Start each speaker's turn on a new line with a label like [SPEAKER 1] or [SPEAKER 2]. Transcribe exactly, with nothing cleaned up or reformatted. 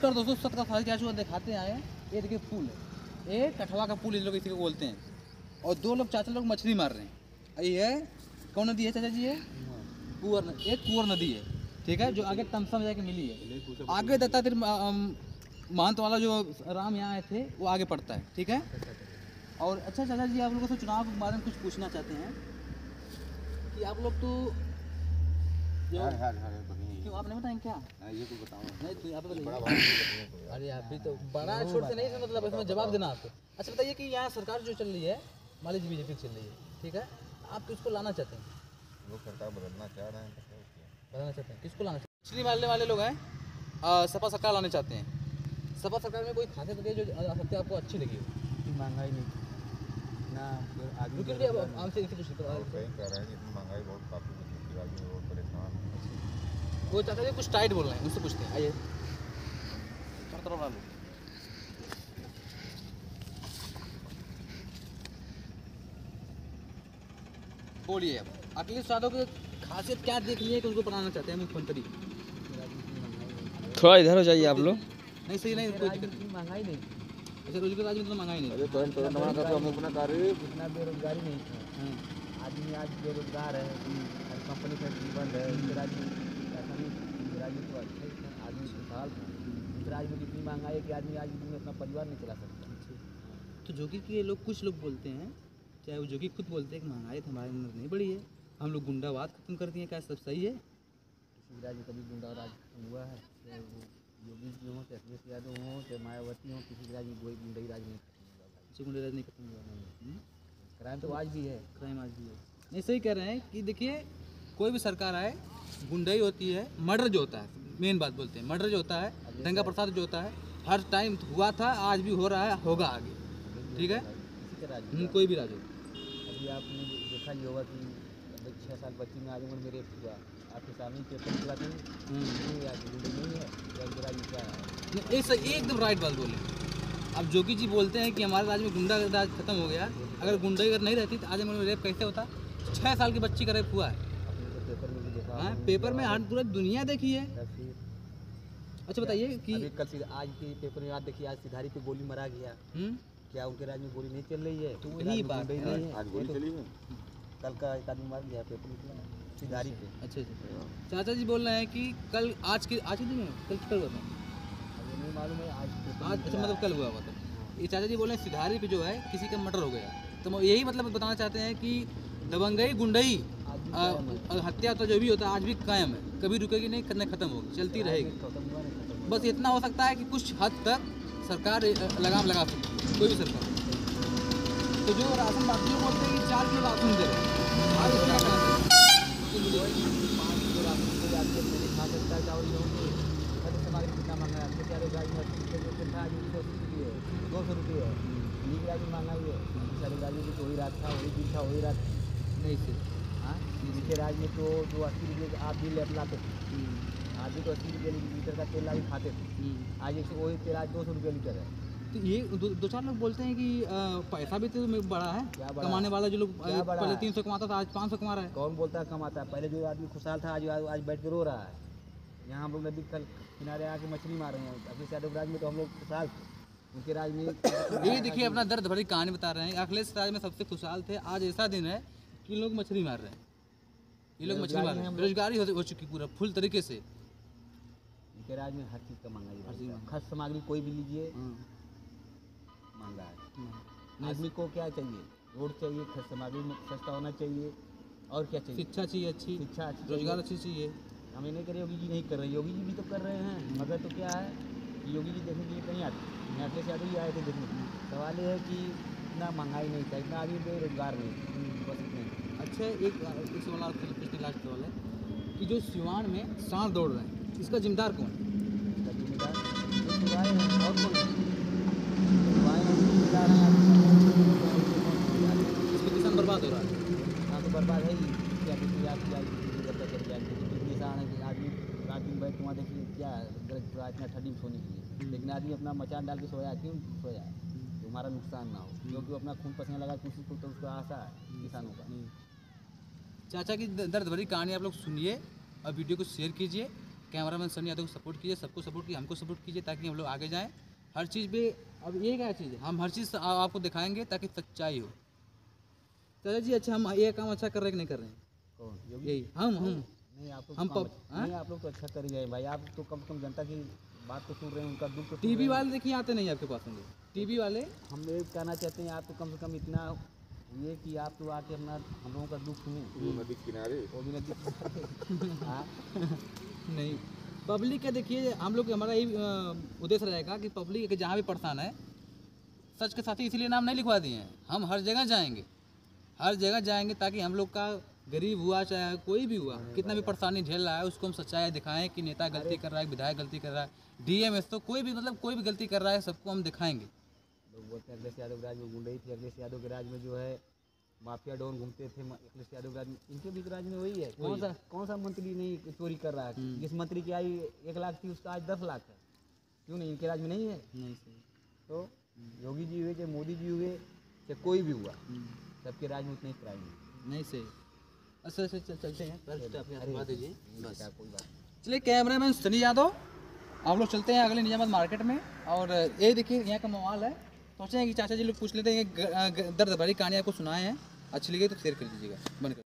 [SPEAKER 1] नमस्कार दोस्तों, सत का क्या हुआ दिखाते आए। ये देखिए पुल है, ये कठवा का पुल इन लोग इसी को बोलते हैं। और दो लोग चाचा लोग मछली मार रहे हैं। ये है कौन नदी है चाचा जी? है कुंवर, एक कुंवर नदी है, ठीक है, जो आगे तमसा में जाके मिली है। आगे दत्तात्रेय महंत वाला जो राम यहाँ आए थे वो आगे पड़ता है, ठीक है। और अच्छा चाचा जी, आप लोगों से चुनाव के बारे में कुछ पूछना चाहते हैं कि आप लोग तो
[SPEAKER 2] यार यार यार
[SPEAKER 1] क्यों आप नहीं बताएंगे क्या?
[SPEAKER 2] ये तो बताओ
[SPEAKER 1] नहीं तो आप बताइए। अरे अभी तो बड़ा छोट से नहीं मतलब इसमें जवाब देना आपको। अच्छा बताइए कि यहाँ सरकार जो चल रही है, मान लीजिए बीजेपी चल रही है, ठीक है, आप किसको लाना चाहते हैं?
[SPEAKER 2] लोग सरकार बदलना चाह रहे हैं,
[SPEAKER 1] बदलना चाहते हैं, किसको लाना चाहते हैं? मछली मारने वाले लोग हैं, सपा सरकार लाने चाहते हैं। सपा सरकार में कोई खाते पीते जो सत्य आपको अच्छी लगी हो?
[SPEAKER 3] महंगाई नहीं ना आदमी
[SPEAKER 1] क्योंकि अब हमसे इसी कुछ
[SPEAKER 2] कहीं कह रहे हैं कि इतनी महंगाई बहुत काफ़ी है, आदमी बहुत परेशान है।
[SPEAKER 1] वो चाहते हैं कुछ टाइट बोल रहे हैं, उनसे पूछते हैं। आइए बोलिए, अब अखिलेश यादव की खासियत क्या देख ली है कि उनको बनाना चाहते हैं मुख्यमंत्री?
[SPEAKER 3] थोड़ा इधर हो जाइए आप लोग।
[SPEAKER 1] नहीं सही नहीं, कोई दिक्कत नहीं,
[SPEAKER 3] महंगाई नहीं।
[SPEAKER 1] अच्छा रोजगार राज्य में तो महंगाई नहीं।
[SPEAKER 2] अरे तो तो नवा का तो हम अपना कार्य
[SPEAKER 3] इतना बेरोजगारी नहीं है। आदमी आज बेरोजगार है, हर कंपनी फैक्ट्री बंद है। इस राज्य में ऐसा नहीं, इस राज्य में तो अच्छे आदमी खुशहाल है। इस राज्य में कितनी महंगाई है कि आदमी आज में अपना परिवार नहीं चला सकता।
[SPEAKER 1] तो जोगी के लोग, कुछ लोग बोलते हैं, चाहे वो जोगी खुद बोलते हैं कि महंगाई तो हमारे अंदर नहीं बढ़ी है, हम लोग गुंडावाद खत्म कर दिए, क्या सब सही है?
[SPEAKER 3] किसी राज्य में कभी गुंडाराज खत्म हुआ है? चाहे वो योगी जी हों, चाहे अखिलेश यादव हों, चाहे मायावती हों, किसी राज्य में कोई गुंडाई राज नहीं खत्म हुआ।
[SPEAKER 1] किसी गुंडाराज नहीं खत्म हुआ नहीं।
[SPEAKER 3] क्राइम तो आज भी है,
[SPEAKER 1] क्राइम आज भी है। नहीं सही कह रहे हैं कि देखिए कोई भी सरकार आए, गुंडाई होती है, मर्डर जो होता है, मेन बात बोलते हैं, मर्डर जो होता है, दंगा प्रसाद जो होता है, हर टाइम हुआ था, आज भी हो रहा है, होगा आगे, ठीक है,
[SPEAKER 3] किसी के राज्य
[SPEAKER 1] कोई भी राज हो।
[SPEAKER 3] अभी आपने देखा ही होगा कि छः साल बच्ची में आज उम्र में रेप हुआ, आपके सामने पेपर खुला था नहीं, आज नहीं है, क्या है?
[SPEAKER 1] एक सही एकदम राइट बात बोले। अब जोगी जी बोलते हैं कि हमारे राज्य में गुंडा राज खत्म हो गया। अगर गुंडा अगर नहीं रहती तो आज हमारे रेप कैसे होता? छः साल की बच्ची का रेप हुआ है।
[SPEAKER 3] पेपर में भी देखा,
[SPEAKER 1] हाँ पेपर में, हर पूरा दुनिया देखी है। अच्छा बताइए कि
[SPEAKER 3] अभी कल आज के पेपर में आज देखिए, आज सिधारी पे गोली मारा गया। क्या उनके राज्य में गोली नहीं चल रही है?
[SPEAKER 1] तो वही बात है,
[SPEAKER 2] आज गोली चली है।
[SPEAKER 3] कल का एक आदमी मार गया, पेपर निकला सिधारी पे।
[SPEAKER 1] अच्छा अच्छा, चाचा जी बोल रहे हैं कि कल आज के आज के दिन में कल कल हुआ था,
[SPEAKER 3] नहीं मालूम है आज
[SPEAKER 1] आज अच्छा मतलब कल हुआ हुआ था। ये चाचा जी बोल रहे हैं सिधारी पे जो है किसी का मर्डर हो गया, तो यही मतलब बताना चाहते हैं कि दबंगई गुंडई हत्या तो जो भी होता है आज भी कायम है, कभी रुकेगी नहीं, करने खत्म होगी, चलती रहेगी। बस इतना हो सकता है कि कुछ हद तक सरकार लगाम लगा सकती है, कोई भी सरकार। तो जो राशन बात जो बोलते हैं कि चार किलो राशन दे रहे हैं, आज इसका क्या कहना है?
[SPEAKER 3] पाँच किलो राशन कोई आदमी नहीं खा सकता है। चावल गेहूँ की सामग्री कितना महंगा है? आपके चारों गाड़ी में अस्सी रुपये था, आज एक सौ अस्सी रुपये है, दो सौ रुपये है। नीक राज्य महंगाई है, सारे राज्य में तो वही रात था, वही दिन था, वही रात
[SPEAKER 1] नहीं से
[SPEAKER 3] हाँ। नीचे राज्य में तो जो अस्सी रुपये आप बिल लाते थे, आज भी तो अस्सी रुपये लीटर का तेल ला भी खाते थे, आज एक सौ वही तेल आज दो सौ रुपये लीटर है।
[SPEAKER 1] तो ये दो, दो चार लोग बोलते हैं कि आ, पैसा भी तो बड़ा है, कमाने वाला जो लोग पहले तीन सौ कमाता था आज पाँच सौ कमा रहा है।
[SPEAKER 3] कौन बोलता है कमाता है? पहले जो आदमी खुशहाल था आज आज बैठ के रो रहा है। यहाँ हम लोग नदी कल किनारे आके मछली मार रहे हैं। अखिलेश यादव राज में तो हम लोग खुशहाल थे, उनके राज में
[SPEAKER 1] ये देखिए अपना दर्द भरी कहानी बता रहे हैं। अखिलेश राज में सबसे खुशहाल थे, आज ऐसा दिन है कि लोग मछली मार रहे हैं, ये लोग मछली मार रहे हैं, बेरोजगारी हो चुकी पूरा फुल तरीके से।
[SPEAKER 3] इनके राज में हर चीज़ का महंगाई है, खास सामग्री कोई भी लीजिए महंगा है। आदमी को क्या चाहिए? रोड चाहिए, खर्च सामग्री सस्ता होना चाहिए, और क्या चाहिए?
[SPEAKER 1] शिक्षा चाहिए अच्छी,
[SPEAKER 3] शिक्षा अच्छी,
[SPEAKER 1] रोजगार अच्छी चाहिए।
[SPEAKER 3] हमें नहीं कर, योगी जी नहीं कर रहे, योगी जी भी तो कर रहे हैं, मगर तो क्या है कि योगी जी देखने के लिए कहीं आते, अखिलेश यादव ही आए थे देखने के लिए। सवाल ये है कि इतना महंगाई नहीं था, इतना आदमी बेरोजगार नहीं, बस इतने।
[SPEAKER 1] अच्छा एक एक सवाल पिछले लास्ट सवाल है कि जो सिवान में सांड दौड़ रहे हैं, इसका जिम्मेदार कौन है?
[SPEAKER 3] इसका जिम्मेदार है और कौन?
[SPEAKER 1] किसान बर्बाद हो रहा है।
[SPEAKER 3] हाँ तो बर्बाद है ही, क्या किसी आप किसान है कि आदमी रात दिन बैठ वहाँ देखिए क्या पूरा इतना ठंडी में सोने के लिए, लेकिन आदमी अपना मचान डाल के सोया, क्यों सोया? तो हमारा नुकसान ना हो, क्योंकि अपना खून पसीना लगा किसी को तो उसको आशा है किसानों का।
[SPEAKER 1] चाचा की दर्द भरी कहानी आप लोग सुनिए और वीडियो को शेयर कीजिए। कैमरामैन सनी यादव को सपोर्ट कीजिए, सबको सपोर्ट कीजिए, हमको सपोर्ट कीजिए ताकि हम लोग आगे जाएँ हर चीज़ पे। अब ये क्या चीज़ है, हम हर चीज़ आ- आपको दिखाएंगे ताकि सच्चाई हो। चाचा जी अच्छा हम ये काम अच्छा कर रहे हैं कि नहीं कर रहे हैं?
[SPEAKER 3] कौन योगी?
[SPEAKER 1] यही हम हम
[SPEAKER 3] नहीं आप लोग
[SPEAKER 1] हम
[SPEAKER 3] तो काम
[SPEAKER 1] पब-
[SPEAKER 3] अच्छा-
[SPEAKER 1] हाँ?
[SPEAKER 3] नहीं आप लोग तो अच्छा कर ही रहे हैं भाई। आप तो कम से कम जनता की बात तो सुन रहे हैं, उनका दुख तो सुन
[SPEAKER 1] टीवी
[SPEAKER 3] रहे हैं।
[SPEAKER 1] वाले देखिए आते नहीं आपके पास होंगे, टीवी वाले
[SPEAKER 3] हम ये कहना चाहते हैं आप तो कम से कम इतना ये कि आप तो आके अपना हम लोगों का दुख सुने।
[SPEAKER 2] वो नदी के किनारे
[SPEAKER 3] वो भी नदी हाँ
[SPEAKER 1] नहीं पब्लिक का देखिए, हम लोग हमारा यही अ, उद्देश्य रहेगा कि पब्लिक के जहाँ भी परेशान है, सच के साथी इसीलिए नाम नहीं लिखवा दिए हैं, हम हर जगह जाएंगे, हर जगह जाएंगे ताकि हम लोग का गरीब हुआ चाहे कोई भी हुआ कितना भी परेशानी झेल रहा है उसको हम सच्चाई दिखाएं कि नेता गलती कर रहा है, विधायक गलती कर रहा है, डीएमएस तो कोई भी मतलब कोई भी गलती कर रहा है सबको हम दिखाएंगे।
[SPEAKER 3] लोग बोलते हैं अखिलेश यादव के राज में गुंडई थी, अखिलेश यादव के राज में जो है माफिया डॉन घूमते थे, म- अखिलेश यादव के राज में, इनके भी राज में वही है। कौन सा कौन सा मंत्री नहीं चोरी कर रहा है? जिस मंत्री की आई एक लाख थी उसका आज दस लाख है, क्यों नहीं? इनके राज में नहीं है।
[SPEAKER 1] नहीं सही।
[SPEAKER 3] तो योगी जी हुए चाहे मोदी जी हुए चाहे कोई भी हुआ, सबके राज में उतना ही क्राइम है।
[SPEAKER 1] नहीं सही। अच्छा अच्छा चल- चलते हैं, पहले अपने हाथ घुमा दीजिए बस।
[SPEAKER 3] क्या कोई बात
[SPEAKER 1] चलिए कैमरामैन सनी यादव आप लोग चलते हैं अगले निजामाबाद मार्केट में। और ये देखिए यहाँ का माहौल है, सोचे हैं कि चाचा जी लोग पूछ लेते हैं, ग- ग- दर्द भरी कहानी आपको सुनाए हैं, अच्छी लगी तो शेयर कर दीजिएगा, बंद कर।